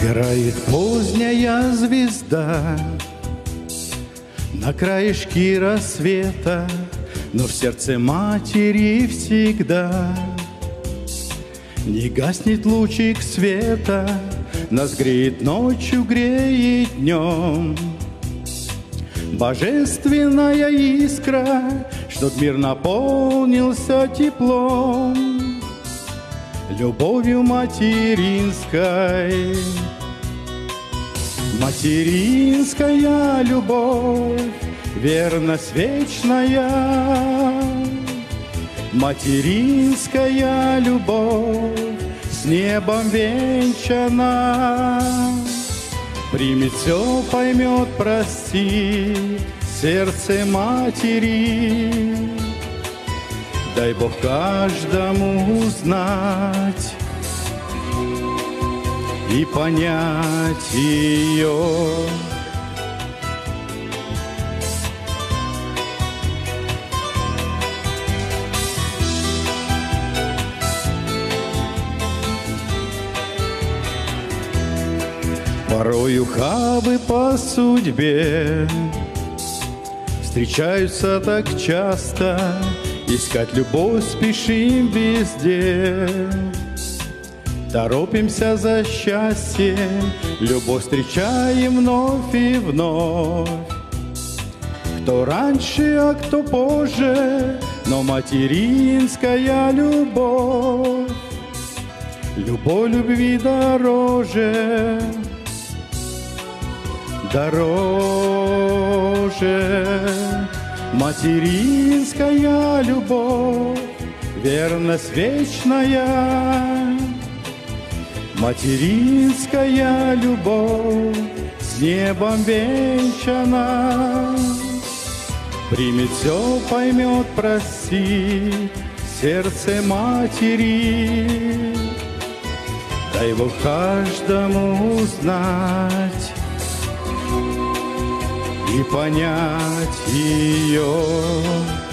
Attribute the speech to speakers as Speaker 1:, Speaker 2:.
Speaker 1: Играет поздняя звезда на краешке рассвета, но в сердце матери всегда не гаснет лучик света. Нас греет ночью, греет днем божественная искра, чтоб мир наполнился теплом, любовью материнской. Материнская любовь, верность вечная. Материнская любовь с небом венчана. Примет все, поймет, простит сердце матери. Дай Бог каждому узнать и понять ее. Порою хабы по судьбе встречаются так часто, искать любовь спешим везде. Торопимся за счастьем, любовь встречаем вновь и вновь. Кто раньше, а кто позже, но материнская любовь, любовь любви дороже. Дороже материнская любовь, верность вечная. Материнская любовь с небом венчана. Примет все, поймет, простит сердце матери. Дай Бог каждому узнать и понять ее.